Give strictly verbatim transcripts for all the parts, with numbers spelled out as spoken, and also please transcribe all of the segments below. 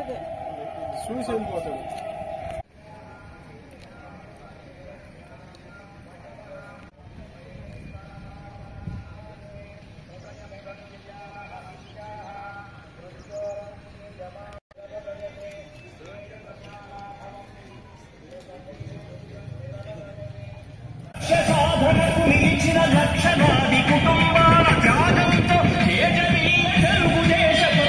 చూసి వెళ్ళిపోతాడు. సాధనకు నిలిచిన లక్షలాది కుటుంబాల త్యాగంతో ఏజరీ తెలుగుదేశపు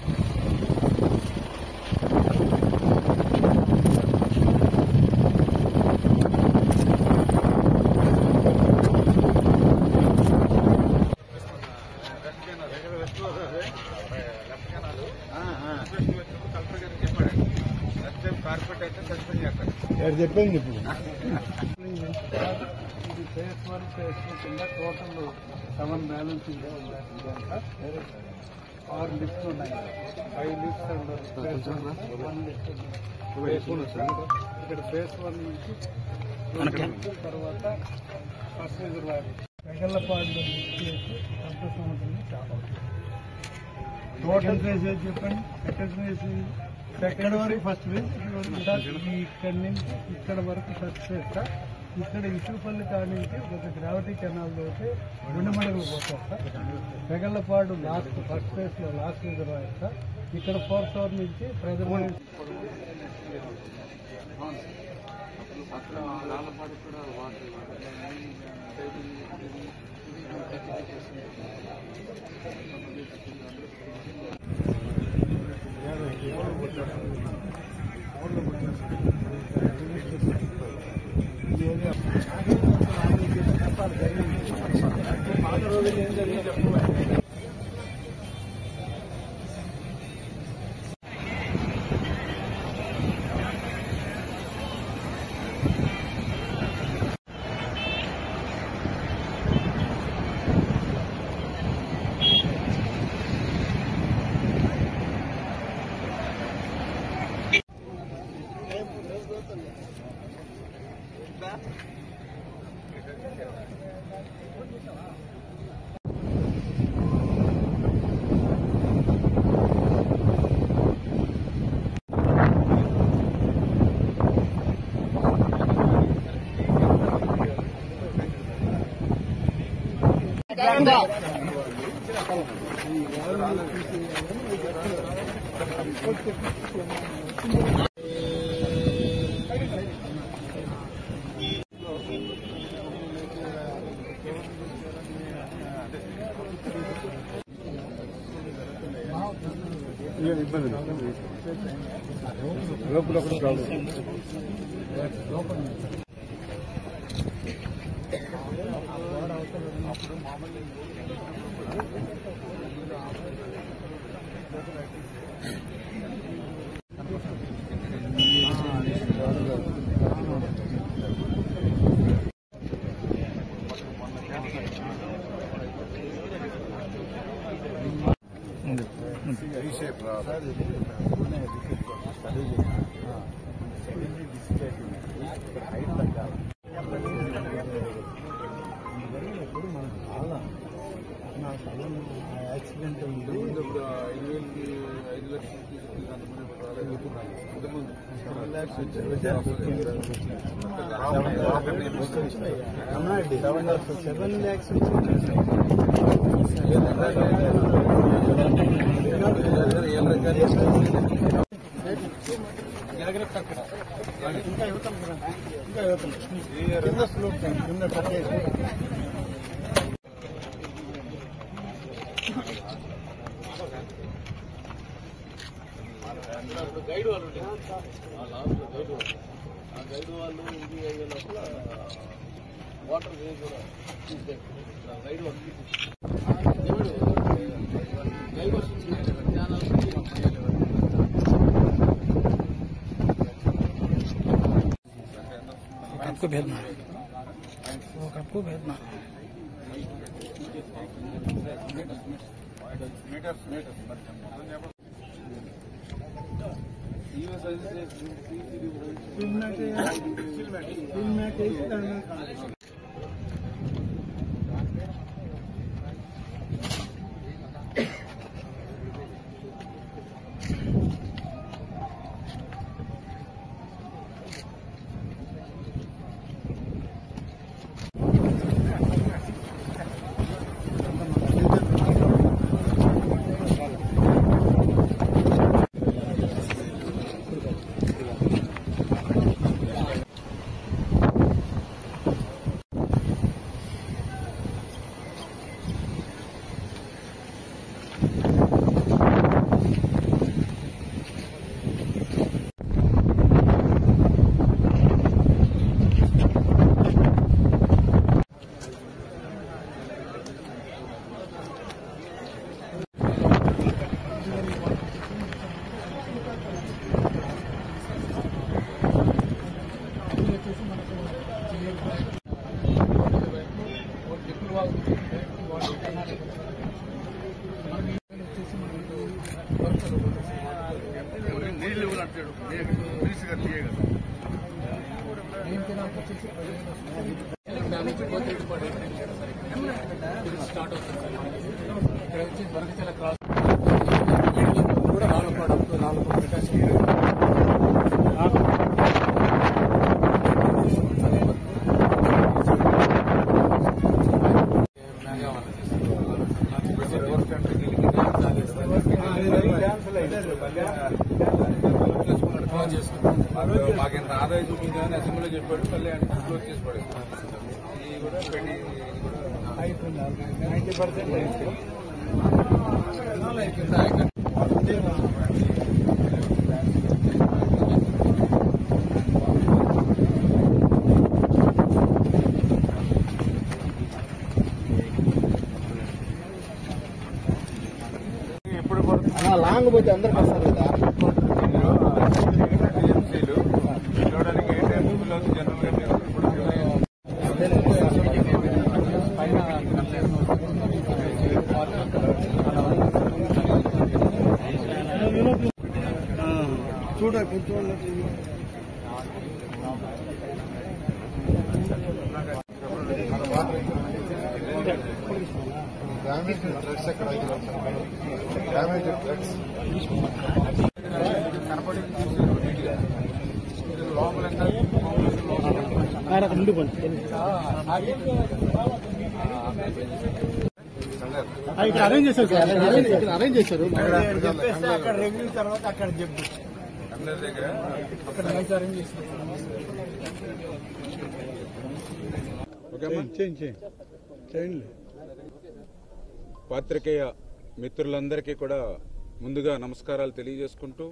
కార్పొరేట్ అయితే సస్పెండ్ చేస్తారు. చెప్పింది ఇప్పుడు ఇది ఫేస్ వన్ ఫేస్ టూ కింద టోటల్ సెవెన్ బ్యాలెన్సింగ్ ఆరు లిఫ్ట్స్ ఉన్నాయి. ఫైవ్ లిఫ్ట్స్ వన్ లిఫ్ట్ ఇక్కడ ఫేస్ వన్ నుంచి తర్వాత ఫస్ట్ రిజర్వాయర్ వెగల్లపాడులో లిఫ్ట్ చేసి పెద్ద సముద్రం చాలా టోటల్ ఫేస్ ఏది చెప్పండి. సెకండ్ ఫేజ్ సెకండ్ వరకు ఫస్ట్ ఫేజ్ ఇక్కడి నుంచి ఇక్కడ వరకు ఫస్ట్ ఫేజ్ సార్. ఇక్కడ ఇసుపల్లి కాడి నుంచి ఒక గ్రావిటీ కెనాల్ తోటి గుండెమడగలు పోతారు sir. Vegallapadu last first phase లో లాస్ట్ రిజర్వాయర్ సార్. ఇక్కడ ఫోర్ ఫ్లోర్ నుంచి ప్రజలు పాత రోజులు ఏం జరిగింది చెప్పండి. ఇబ్బంది లోపల యాక్సిడెంట్ ఉంది. ఐదు వేలకి ఐదు లక్షలు సెవెన్ ల్యాక్స్ ఇంకా యువతం ఇంకా యువతం కింద స్లోప్ కింద కట్టేసి గైడ్ వాళ్ళు గైడ్ వాళ్ళు ఆ గైడ్ వాళ్ళు ఇది అయ్యేటప్పుడు వాటర్ వే కూడా గైడ్ వాళ్ళు గైడ్ వస్తుంది आपको भेजना वो आपको भेजना వచ్చేసి మనకు డిప్పులు వాళ్ళు వచ్చేసి మనకు నీళ్ళు అంటాడు ఏం తినాలి వచ్చేసి స్టార్ట్ అవుతుంది ఇక్కడ వచ్చి బరకచల క్రాస్ కూడా నాలుగు ప్రోడక్ట్ నాలుగు మాకింత ఆదాయం చూపించాలని అసెంబ్లీలో చెప్పాడు. మళ్ళీ అంటే క్లోజ్ చేసి పడేస్తాం. ఇది కూడా పెట్టి అయిపోయింది నైన్టీ పర్సెంట్ అయిపోయింది. ఎప్పుడు పడుతుంది లాంగ్ పోతే అందరికి వస్తారు కదా. టీఎంసీలు చూడడానికి ఏ టైం జనరల్గా చూడ కూర్చోండి. డ్యామేజ్ డ్రగ్స్ ఎక్కడ డ్యామేజ్ డ్రగ్స్ ముందు పండి ఇక్కడ అరేంజ్ చేశారు సార్. ఇక్కడ అరేంజ్ చేశారు. అక్కడ రెవెన్యూ తర్వాత అక్కడ చెప్పు అందరి దగ్గర అక్కడ మైక్ అరేంజ్ చేశారు. చేయండి చేయండి. పాత్రికేయ మిత్రులందరికీ కూడా ముందుగా నమస్కారాలు తెలియజేసుకుంటూ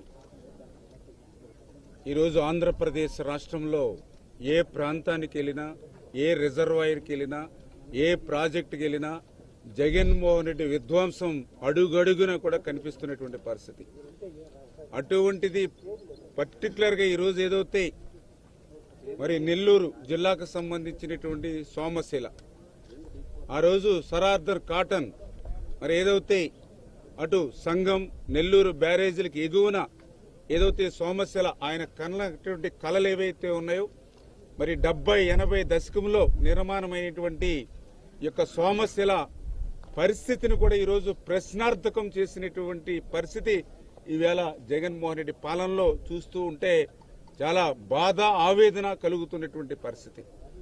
ఈరోజు ఆంధ్రప్రదేశ్ రాష్ట్రంలో ఏ ప్రాంతానికి వెళ్ళినా, ఏ రిజర్వాయర్కి వెళ్ళినా, ఏ ప్రాజెక్టుకి వెళ్ళినా జగన్మోహన్ రెడ్డి విధ్వంసం అడుగడుగున కూడా కనిపిస్తున్నటువంటి పరిస్థితి. అటువంటిది పర్టికులర్గా ఈరోజు ఏదైతే మరి నెల్లూరు జిల్లాకు సంబంధించినటువంటి సోమశిల, ఆ రోజు సరార్దర్ కాటన్ మరి ఏదైతే అటు సంగం నెల్లూరు బ్యారేజీలకు ఎగువన ఏదైతే సోమశిల ఆయన కన్నటువంటి కళలు ఏవైతే ఉన్నాయో మరి డెబ్బై ఎనభై దశకంలో నిర్మాణమైనటువంటి యొక్క సోమశిల పరిస్థితిని కూడా ఈరోజు ప్రశ్నార్థకం చేసినటువంటి పరిస్థితి ఈవేళ జగన్మోహన్ రెడ్డి పాలనలో చూస్తూ ఉంటే చాలా బాధ ఆవేదన కలుగుతున్నటువంటి పరిస్థితి.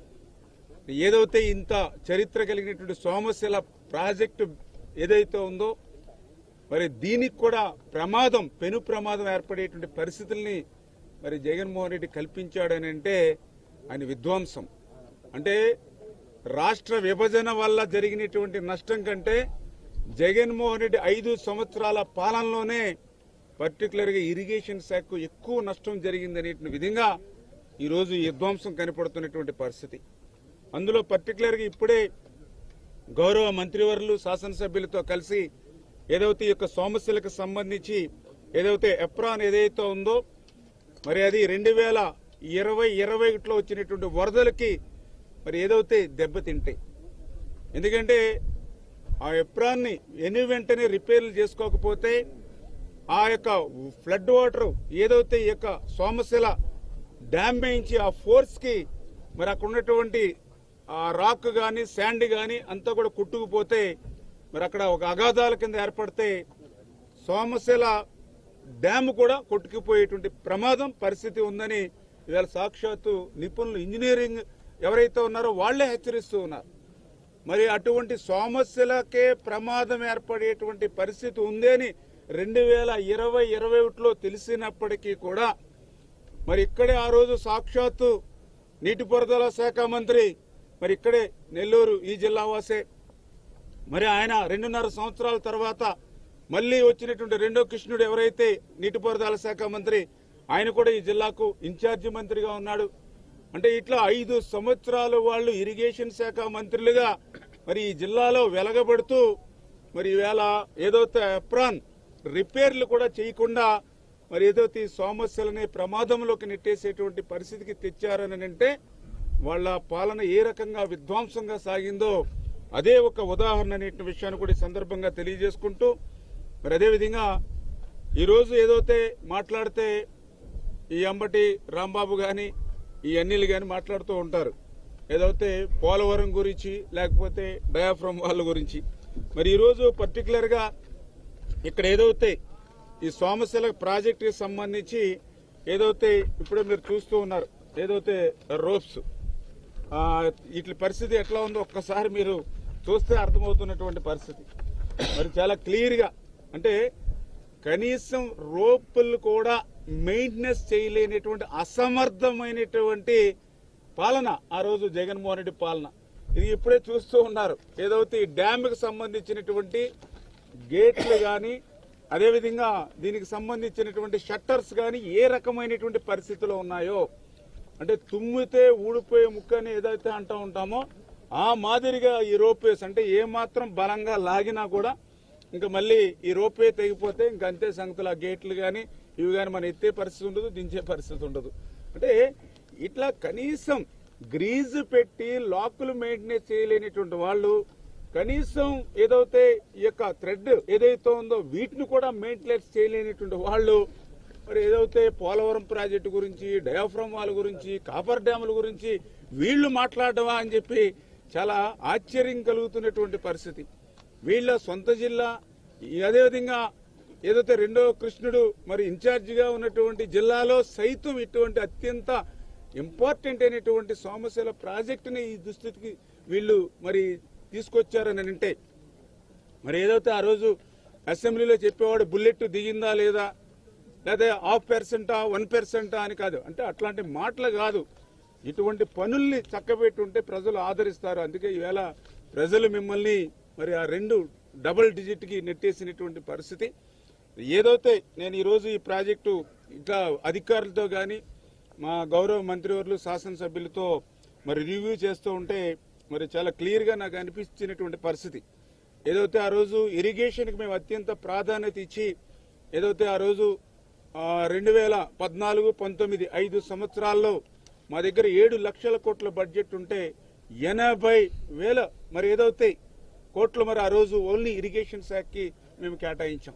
ఏదైతే ఇంత చరిత్ర కలిగినటువంటి సోమశిల ప్రాజెక్టు ఏదైతే ఉందో మరి దీనికి కూడా ప్రమాదం పెను ప్రమాదం ఏర్పడేటువంటి పరిస్థితుల్ని మరి జగన్మోహన్ రెడ్డి కల్పించాడని అంటే ఆయన విధ్వంసం. అంటే రాష్ట్ర విభజన వల్ల జరిగినటువంటి నష్టం కంటే జగన్మోహన్ రెడ్డి ఐదు సంవత్సరాల పాలనలోనే పర్టికులర్గా ఇరిగేషన్ శాఖకు ఎక్కువ నష్టం జరిగిందనే విధంగా ఈరోజు ఈ విధ్వంసం కనపడుతున్నటువంటి పరిస్థితి. అందులో పర్టికులర్గా ఇప్పుడే గౌరవ మంత్రివర్యులు శాసనసభ్యులతో కలిసి ఏదైతే ఈ యొక్క సోమశిలకు సంబంధించి ఏదైతే ఎప్రాన్ ఏదైతే ఉందో మరి అది రెండు వేల ఇరవై ఇరవై ఒకటిలో వచ్చినటువంటి వరదలకి మరి ఏదైతే దెబ్బతింటాయి. ఎందుకంటే ఆ ఎప్రాన్ని ఎన్ని వెంటనే రిపేర్లు చేసుకోకపోతే ఆ యొక్క ఫ్లడ్ వాటర్ ఏదైతే ఈ యొక్క సోమశిల డ్యామ్ వేయించి ఆ ఫోర్స్ కి మరి అక్కడ ఉన్నటువంటి ఆ రాక్ గాని శాండ్ గాని అంతా కూడా కొట్టుకుపోతే మరి అక్కడ ఒక అగాధాల కింద ఏర్పడితే సోమశిల డ్యామ్ కూడా కొట్టుకుపోయేటువంటి ప్రమాదం పరిస్థితి ఉందని ఇవాళ సాక్షాత్తు నిపుణులు ఇంజనీరింగ్ ఎవరైతే ఉన్నారో వాళ్లే హెచ్చరిస్తూ ఉన్నారు. మరి అటువంటి సోమశిలకే ప్రమాదం ఏర్పడేటువంటి పరిస్థితి ఉంది అని రెండు వేల ఇరవై ఇరవై ఒకటిలో తెలిసినప్పటికీ కూడా మరి ఇక్కడే ఆ రోజు సాక్షాత్తు నీటిపారుదల శాఖ మంత్రి మరి ఇక్కడే నెల్లూరు ఈ జిల్లా వాసే మరి ఆయన రెండున్నర సంవత్సరాల తర్వాత మళ్లీ వచ్చినటువంటి రెండో కృష్ణుడు ఎవరైతే నీటిపారుదల శాఖ మంత్రి ఆయన కూడా ఈ జిల్లాకు ఇన్ఛార్జి మంత్రిగా ఉన్నాడు. అంటే ఇట్లా ఐదు సంవత్సరాలు వాళ్ళు ఇరిగేషన్ శాఖ మంత్రులుగా మరి ఈ జిల్లాలో వెలగబడుతూ మరి ఈవేళ ఏదైతే ఎప్రాన్ రిపేర్లు కూడా చేయకుండా మరి ఏదైతే ఈ సమస్యలనే ప్రమాదంలోకి నెట్టేసేటువంటి పరిస్థితికి తెచ్చారని అంటే వాళ్ళ పాలన ఏ రకంగా విధ్వంసంగా సాగిందో అదే ఒక ఉదాహరణ అనే విషయాన్ని కూడా ఈ సందర్భంగా తెలియజేసుకుంటూ మరి అదేవిధంగా ఈరోజు ఏదైతే మాట్లాడితే ఈ అంబటి రాంబాబు గాని ఈ అన్నిలు గాని మాట్లాడుతూ ఉంటారు ఏదైతే పోలవరం గురించి లేకపోతే డయాఫ్రమ్ వాళ్ళ గురించి మరి ఈరోజు పర్టికులర్ గా ఇక్కడ ఏదైతే ఈ సోమశిల ప్రాజెక్టుకి సంబంధించి ఏదైతే ఇప్పుడే మీరు చూస్తూ ఉన్నారు ఏదైతే రోప్స్ వీటి పరిస్థితి ఎట్లా ఉందో ఒక్కసారి మీరు చూస్తే అర్థమవుతున్నటువంటి పరిస్థితి మరి చాలా క్లియర్ గా అంటే కనీసం రోపులు కూడా మెయింటెనెన్స్ చేయలేనటువంటి అసమర్థమైనటువంటి పాలన ఆ రోజు జగన్మోహన్ రెడ్డి పాలన. ఇది ఇప్పుడే చూస్తూ ఉన్నారు ఏదైతే ఈ డ్యామ్కి సంబంధించినటువంటి గేట్లు గాని అదేవిధంగా దీనికి సంబంధించినటువంటి షట్టర్స్ గాని ఏ రకమైనటువంటి పరిస్థితిలో ఉన్నాయో అంటే తుమ్మితే ఊడిపోయే ముక్క అని ఏదైతే అంటూ ఉంటామో ఆ మాదిరిగా ఈ రోప్వేస్ అంటే ఏ మాత్రం బలంగా లాగినా కూడా ఇంకా మళ్ళీ ఈ రోప్వే తెగిపోతే ఇంకా అంతే సంగతులు ఆ గేట్లు గాని ఇవి గాని మనం ఎత్తే పరిస్థితి ఉండదు దించే పరిస్థితి ఉండదు. అంటే ఇట్లా కనీసం గ్రీజు పెట్టి లాకులు మెయింటైన్ చేయలేనిటువంటి వాళ్ళు కనీసం ఏదైతే ఈ యొక్క థ్రెడ్ ఏదైతే ఉందో వీటిని కూడా మెయింటైన్ చేయలేనిటువంటి వాళ్ళు మరి ఏదైతే పోలవరం ప్రాజెక్టు గురించి డయాఫ్రమ్ వాళ్ళ గురించి కాపర్ డ్యాముల గురించి వీళ్లు మాట్లాడవా అని చెప్పి చాలా ఆశ్చర్యం కలుగుతున్నటువంటి పరిస్థితి. వీళ్ళ సొంత జిల్లా అదేవిధంగా ఏదైతే రెండో కృష్ణుడు మరి ఇన్ఛార్జిగా ఉన్నటువంటి జిల్లాలో సైతం ఇటువంటి అత్యంత ఇంపార్టెంట్ అయినటువంటి సోమశిల ప్రాజెక్టుని ఈ దుస్థితికి వీళ్ళు మరి తీసుకొచ్చారని అంటే మరి ఏదైతే ఆ రోజు అసెంబ్లీలో చెప్పేవాడు బుల్లెట్ దిగిందా లేదా లేదా హాఫ్ పర్సెంటా వన్ పర్సెంటా అని కాదు అంటే అట్లాంటి మాటలు కాదు ఇటువంటి పనుల్ని చక్కబెట్టుంటే ప్రజలు ఆదరిస్తారు. అందుకే ఈవేళ ప్రజలు మిమ్మల్ని మరి ఆ రెండు డబుల్ డిజిట్ కి నెట్టేసినటువంటి పరిస్థితి. ఏదైతే నేను ఈరోజు ఈ ప్రాజెక్టు ఇట్లా అధికారులతో గాని మా గౌరవ మంత్రివర్యులు శాసనసభ్యులతో మరి రివ్యూ చేస్తూ ఉంటే మరి చాలా క్లియర్ గా నాకు అనిపించినటువంటి పరిస్థితి. ఏదైతే ఆ రోజు ఇరిగేషన్ కి మేము అత్యంత ప్రాధాన్యత ఇచ్చి ఏదైతే ఆ రోజు రెండు వేల పద్నాలుగు పంతొమ్మిది ఐదు సంవత్సరాల్లో మా దగ్గర ఏడు లక్షల కోట్ల బడ్జెట్ ఉంటే ఎనభై వేల మరి ఏదైతే కోట్లు మరి ఆ రోజు ఓన్లీ ఇరిగేషన్ శాఖకి మేము కేటాయించాం.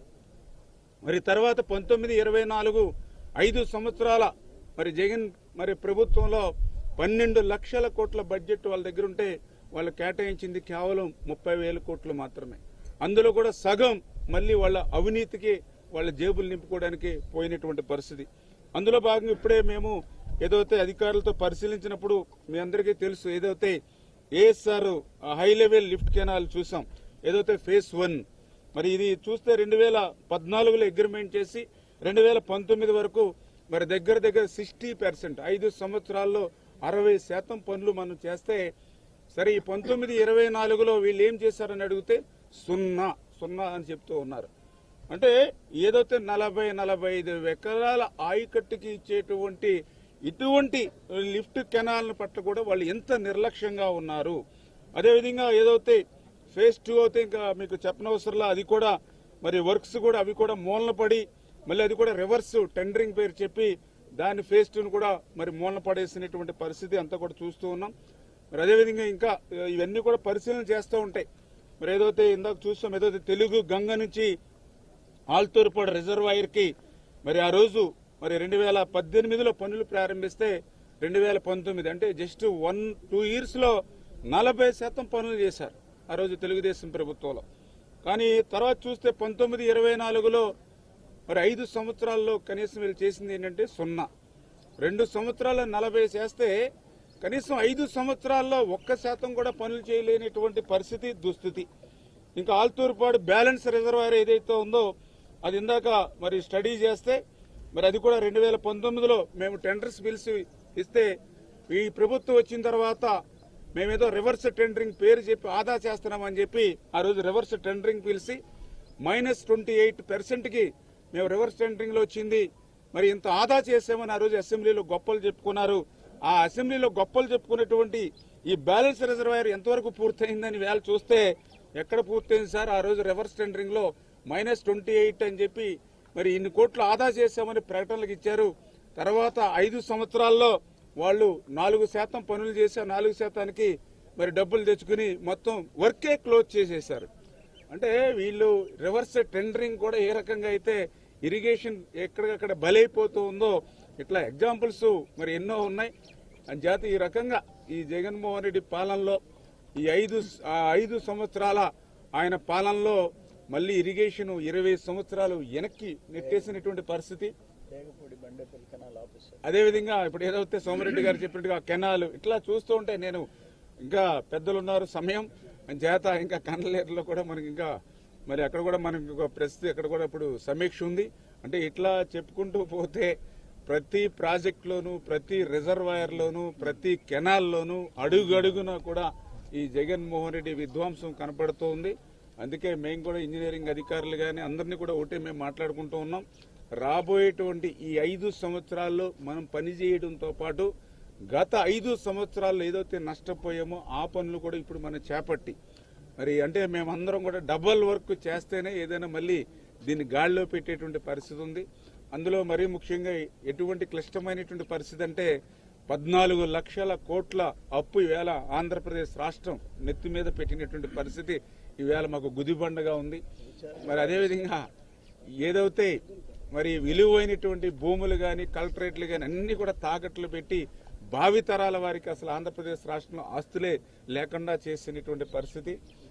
మరి తర్వాత పంతొమ్మిది ఇరవై నాలుగు ఐదు సంవత్సరాల మరి జగన్ మరి ప్రభుత్వంలో పన్నెండు లక్షల కోట్ల బడ్జెట్ వాళ్ళ దగ్గర ఉంటే వాళ్ళు కేటాయించింది కేవలం ముప్పై వేల కోట్లు మాత్రమే. అందులో కూడా సగం మళ్ళీ వాళ్ళ అవినీతికి వాళ్ళ జేబులు నింపుకోవడానికి పోయినటువంటి పరిస్థితి. అందులో భాగంగా ఇప్పుడే మేము ఏదైతే అధికారులతో పరిశీలించినప్పుడు మీ అందరికీ తెలుసు ఏదైతే ASR high level lift canal చూసాం ఏదైతే ఫేజ్ వన్ మరి ఇది చూస్తే రెండు వేల పద్నాలుగులో అగ్రిమెంట్ చేసి రెండు వేల పంతొమ్మిది వరకు మరి దగ్గర దగ్గర సిక్స్టీ పర్సెంట్ ఐదు సంవత్సరాల్లో అరవై శాతం పనులు మనం చేస్తే సరే ఈ పంతొమ్మిది ఇరవై నాలుగులో వీళ్ళు ఏం చేశారని అడిగితే సున్నా సున్నా అని చెప్తూ ఉన్నారు. అంటే ఏదైతే నలభై నలభై ఐదు ఎకరాల ఆయకట్టుకి ఇచ్చేటువంటి ఇటువంటి లిఫ్ట్ కెనాల్ పట్ల కూడా వాళ్ళు ఎంత నిర్లక్ష్యంగా ఉన్నారు. అదేవిధంగా ఏదైతే ఫేజ్ టూ అయితే ఇంకా మీకు చెప్పనవసరంలా అది కూడా మరి వర్క్స్ కూడా అవి కూడా మూలన పడి మళ్ళీ అది కూడా రివర్స్ టెండరింగ్ పేరు చెప్పి దాని ఫేజ్ టూను కూడా మరి మూలన పడేసినటువంటి పరిస్థితి అంతా కూడా చూస్తూ ఉన్నాం. మరి అదేవిధంగా ఇంకా ఇవన్నీ కూడా పరిశీలన చేస్తూ ఉంటాయి. మరి ఏదైతే ఇందాక చూస్తాం ఏదైతే తెలుగు గంగ నుంచి ఆల్తూర్పాడు రిజర్వాయర్ కి మరి ఆ రోజు మరి రెండు వేల పద్దెనిమిదిలో పనులు ప్రారంభిస్తే రెండు వేల పంతొమ్మిది అంటే జస్ట్ వన్ టూ ఇయర్స్ లో నలభై శాతం పనులు చేశారు ఆ రోజు తెలుగుదేశం ప్రభుత్వంలో. కానీ తర్వాత చూస్తే పంతొమ్మిది ఇరవై నాలుగులో మరి ఐదు సంవత్సరాల్లో కనీసం వీళ్ళు చేసింది ఏంటంటే సున్నా. రెండు సంవత్సరాల నలభై చేస్తే కనీసం ఐదు సంవత్సరాల్లో ఒక్క శాతం కూడా పనులు చేయలేనటువంటి పరిస్థితి దుస్థితి. ఇంకా ఆల్తూర్పాడు బ్యాలెన్స్ రిజర్వాయర్ ఏదైతే ఉందో అది ఇందాక మరి స్టడీ చేస్తే మరి అది కూడా రెండు వేల పంతొమ్మిదిలో మేము టెండర్స్ పిలిచి ఇస్తే ఈ ప్రభుత్వం వచ్చిన తర్వాత మేమేదో రివర్స్ టెండరింగ్ పేరు చెప్పి ఆదా చేస్తున్నామని చెప్పి ఆ రోజు రివర్స్ టెండరింగ్ పిలిచి మైనస్ ట్వంటీ ఎయిట్ పర్సెంట్ కి మేము రివర్స్ టెండరింగ్ లో వచ్చింది మరి ఇంత ఆదా చేసామని ఆ రోజు అసెంబ్లీలో గొప్పలు చెప్పుకున్నారు. ఆ అసెంబ్లీలో గొప్పలు చెప్పుకున్నటువంటి ఈ బ్యాలెన్స్ రిజర్వాయర్ ఎంతవరకు పూర్తయిందని వేళ చూస్తే ఎక్కడ పూర్తయింది సార్? ఆ రోజు రివర్స్ టెండరింగ్ లో మైనస్ ట్వంటీ ఎయిట్ అని చెప్పి మరి ఇన్ని కోట్లు ఆదా చేశామని ప్రకటనలకు ఇచ్చారు. తర్వాత ఐదు సంవత్సరాల్లో వాళ్ళు నాలుగు శాతం పనులు చేసే నాలుగు శాతానికి మరి డబ్బులు తెచ్చుకుని మొత్తం వర్కే క్లోజ్ చేసేశారు. అంటే వీళ్ళు రివర్స్ టెండరింగ్ కూడా ఏ రకంగా అయితే ఇరిగేషన్ ఎక్కడికక్కడ బలైపోతూ ఉందో ఇట్లా ఎగ్జాంపుల్స్ మరి ఎన్నో ఉన్నాయి. అంచేత ఈ రకంగా ఈ జగన్మోహన్ రెడ్డి పాలనలో ఈ ఐదు ఐదు సంవత్సరాల ఆయన పాలనలో మళ్ళీ ఇరిగేషన్ ఇరవై సంవత్సరాలు వెనక్కి నెట్టేసినటువంటి పరిస్థితి. అదేవిధంగా ఇప్పుడు ఏదైతే సోమిరెడ్డి గారు చెప్పినట్టుగా కెనాలు ఇట్లా చూస్తూ ఉంటే నేను ఇంకా పెద్దలు ఉన్నారు సమయం చేత ఇంకా కన్నలేరులో కూడా మనకి ఇంకా మరి అక్కడ కూడా మనకి ఒక ప్రస్తుతం అక్కడ కూడా ఇప్పుడు సమీక్ష ఉంది. అంటే ఇట్లా చెప్పుకుంటూ పోతే ప్రతి ప్రాజెక్టులోనూ ప్రతి రిజర్వాయర్లోనూ ప్రతి కెనాల్లోనూ అడుగడుగునా కూడా ఈ జగన్మోహన్ రెడ్డి విధ్వంసం కనపడుతూ ఉంది. అందుకే మేము కూడా ఇంజనీరింగ్ అధికారులు కానీ అందరినీ కూడా ఒకటే మేము మాట్లాడుకుంటూ ఉన్నాం. రాబోయేటువంటి ఈ ఐదు సంవత్సరాల్లో మనం పనిచేయడంతో పాటు గత ఐదు సంవత్సరాల్లో ఏదైతే నష్టపోయామో ఆ పనులు కూడా ఇప్పుడు మనం చేపట్టి మరి అంటే మేమందరం కూడా డబల్ వర్క్ చేస్తేనే ఏదైనా మళ్ళీ దీన్ని గాడిలో పెట్టేటువంటి పరిస్థితి ఉంది. అందులో మరీ ముఖ్యంగా ఎటువంటి క్లిష్టమైనటువంటి పరిస్థితి అంటే పద్నాలుగు లక్షల కోట్ల అప్పు ఈవేళ ఆంధ్రప్రదేశ్ రాష్ట్రం నెత్తి మీద పెట్టినటువంటి పరిస్థితి ఈవేళ మాకు గుదిబండగా ఉంది. మరి అదేవిధంగా ఏదైతే మరి విలువైనటువంటి భూములు కానీ కలెక్టరేట్లు కానీ అన్ని కూడా తాకట్లు పెట్టి భావితరాల వారికి అసలు ఆంధ్రప్రదేశ్ రాష్ట్రంలో ఆస్తులే లేకుండా చేసినటువంటి పరిస్థితి.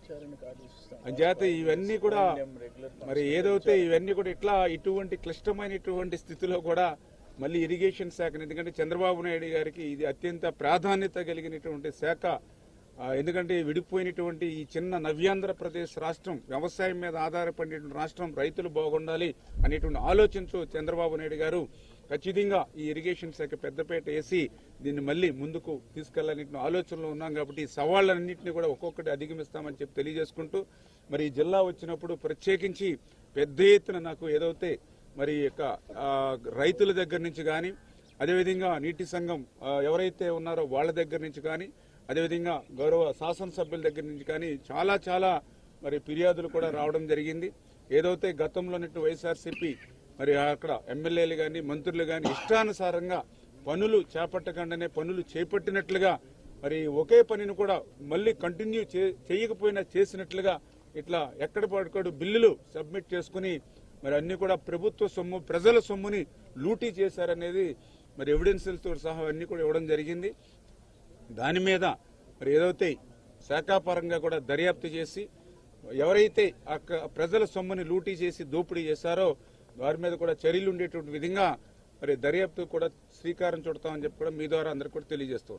అంచేత ఇవన్నీ కూడా మరి ఏదైతే ఇవన్నీ కూడా ఇట్లా ఇటువంటి క్లిష్టమైనటువంటి స్థితిలో కూడా మళ్ళీ ఇరిగేషన్ శాఖ ఎందుకంటే చంద్రబాబు నాయుడు గారికి ఇది అత్యంత ప్రాధాన్యత కలిగినటువంటి శాఖ. ఎందుకంటే విడిపోయినటువంటి ఈ చిన్న నవ్యాంధ్రప్రదేశ్ రాష్ట్రం వ్యవసాయం మీద ఆధారపడినటువంటి రాష్ట్రం రైతులు బాగుండాలి అనేటువంటి ఆలోచించు చంద్రబాబు నాయుడు గారు ఖచ్చితంగా ఈ ఇరిగేషన్ శాఖ పెద్దపేట వేసి దీన్ని మళ్లీ ముందుకు తీసుకెళ్లాలనే ఆలోచనలో ఉన్నాం. కాబట్టి ఈ సవాళ్లన్నింటినీ కూడా ఒక్కొక్కటి అధిగమిస్తామని చెప్పి తెలియజేసుకుంటూ మరి ఈ జిల్లా వచ్చినప్పుడు ప్రత్యేకించి పెద్ద ఎత్తున నాకు ఏదైతే మరి యొక్క రైతుల దగ్గర నుంచి కానీ అదేవిధంగా నీటి సంఘం ఎవరైతే ఉన్నారో వాళ్ళ దగ్గర నుంచి కానీ అదేవిధంగా గౌరవ శాసనసభ్యుల దగ్గర నుంచి కానీ చాలా చాలా మరి ఫిర్యాదులు కూడా రావడం జరిగింది. ఏదైతే గతంలో వైఎస్ఆర్సీపీ మరి అక్కడ ఎమ్మెల్యేలు కానీ మంత్రులు కానీ ఇష్టానుసారంగా పనులు చేపట్టకుండానే పనులు చేపట్టినట్లుగా మరి ఒకే పనిని కూడా మళ్లీ కంటిన్యూ చేయకపోయినా చేసినట్లుగా ఇట్లా ఎక్కడ పడుకోడు బిల్లులు సబ్మిట్ చేసుకుని మరి అన్ని కూడా ప్రభుత్వ సొమ్ము ప్రజల సొమ్ముని లూటీ చేశారనేది మరి ఎవిడెన్స్లతో సహా అన్ని కూడా ఇవ్వడం జరిగింది. దాని మీద మరి ఏదైతే శాఖాపరంగా కూడా దర్యాప్తు చేసి ఎవరైతే ప్రజల సొమ్ముని లూటీ చేసి దోపిడీ చేశారో వారి మీద కూడా చర్యలు ఉండేటువంటి విధంగా మరి దర్యాప్తు కూడా శ్రీకారం చుడతామని చెప్పి కూడా మీ ద్వారా అందరికి కూడా తెలియజేస్తాం.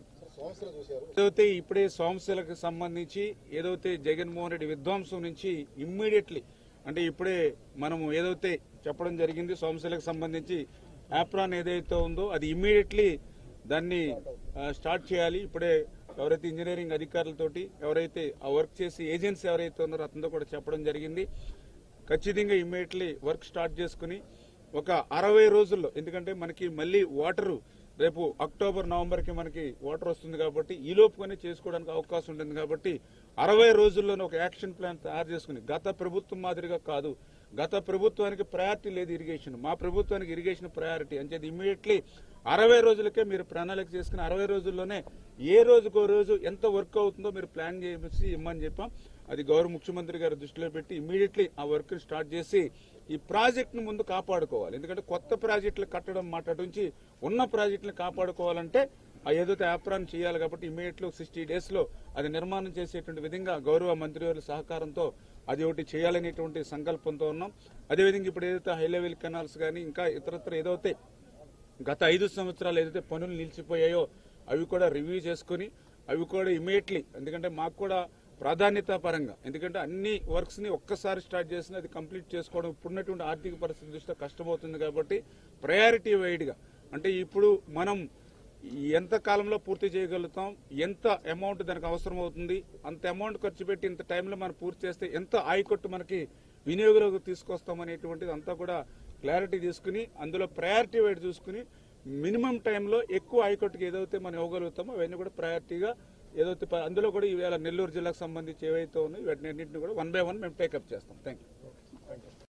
ఏదైతే ఇప్పుడే సోమశిలకు సంబంధించి ఏదైతే జగన్మోహన్ రెడ్డి విధ్వంసం నుంచి ఇమ్మీడియట్లీ అంటే ఇప్పుడే మనం ఏదైతే చెప్పడం జరిగింది సోమశిలకు సంబంధించి యాప్రాన్ ఏదైతే ఉందో అది ఇమ్మీడియట్లీ దాన్ని స్టార్ట్ చేయాలి. ఇప్పుడే ఎవరైతే ఇంజనీరింగ్ అధికారులతోటి ఎవరైతే ఆ వర్క్ చేసి ఏజెన్సీ ఎవరైతే ఉన్నారో అతనితో కూడా చెప్పడం జరిగింది. ఖచ్చితంగా ఇమ్మీడియట్లీ వర్క్ స్టార్ట్ చేసుకుని ఒక అరవై రోజుల్లో ఎందుకంటే మనకి మళ్ళీ వాటరు రేపు అక్టోబర్ నవంబర్ కి మనకి వాటర్ వస్తుంది కాబట్టి ఈ లోపుగానే చేసుకోవడానికి అవకాశం ఉంటుంది. కాబట్టి అరవై రోజుల్లోనే ఒక యాక్షన్ ప్లాన్ తయారు చేసుకుని గత ప్రభుత్వం మాదిరిగా కాదు, గత ప్రభుత్వానికి ప్రయారిటీ లేదు ఇరిగేషన్, మా ప్రభుత్వానికి ఇరిగేషన్ ప్రయారిటీ అని చెప్పి ఇమ్మీడియట్లీ అరవై రోజులకే మీరు ప్రణాళిక చేసుకుని అరవై రోజుల్లోనే ఏ రోజుకో రోజు ఎంత వర్క్ అవుతుందో మీరు ప్లాన్ చేసి ఇమ్మని చెప్పాం. అది గౌరవ ముఖ్యమంత్రి గారు దృష్టిలో పెట్టి ఇమ్మీడియట్లీ ఆ వర్క్ స్టార్ట్ చేసి ఈ ప్రాజెక్టును ముందు కాపాడుకోవాలి. ఎందుకంటే కొత్త ప్రాజెక్టులు కట్టడం మాట నుంచి ఉన్న ప్రాజెక్టులను కాపాడుకోవాలంటే ఏదైతే యాప్రాన్ చేయాలి. కాబట్టి ఇమ్మీడియట్లీ సిక్స్టీ డేస్ లో అది నిర్మాణం చేసేటువంటి విధంగా గౌరవ మంత్రివర్యుల సహకారంతో అది ఒకటి చేయాలనేటువంటి సంకల్పంతో ఉన్నాం. అదేవిధంగా ఇప్పుడు ఏదైతే హై లెవెల్ కెనాల్స్ కానీ ఇంకా ఇతరత్ర ఏదైతే గత ఐదు సంవత్సరాలు ఏదైతే పనులు నిలిచిపోయాయో అవి కూడా రివ్యూ చేసుకుని అవి కూడా ఇమ్మీడియట్లీ ఎందుకంటే మాకు కూడా ప్రాధాన్యత పరంగా ఎందుకంటే అన్ని వర్క్స్ ని ఒక్కసారి స్టార్ట్ చేసిన అది కంప్లీట్ చేసుకోవడం ఇప్పుడున్నటువంటి ఆర్థిక పరిస్థితి దృష్ట్యా కష్టమవుతుంది. కాబట్టి ప్రయారిటీ వైడ్ గా అంటే ఇప్పుడు మనం ఎంత కాలంలో పూర్తి చేయగలుగుతాం, ఎంత అమౌంట్ దానికి అవసరం అవుతుంది, అంత అమౌంట్ ఖర్చు పెట్టి ఇంత టైంలో మనం పూర్తి చేస్తే ఎంత ఆయకొట్టు మనకి వినియోగంలోకి తీసుకొస్తాం అనేటువంటిది అంతా కూడా క్లారిటీ తీసుకుని అందులో ప్రయారిటీ వైడ్ చూసుకుని మినిమం టైంలో ఎక్కువ ఆయకొట్టుకి ఏదైతే మనం ఇవ్వగలుగుతామో అవన్నీ కూడా ప్రయారిటీగా ఏదైతే అందులో కూడా ఈవేళ నెల్లూరు జిల్లాకు సంబంధించి ఏవైతే ఉన్నాయో వాటిని అన్నింటినీ కూడా వన్ బై వన్ మేము టేకప్ చేస్తాం. Thank you.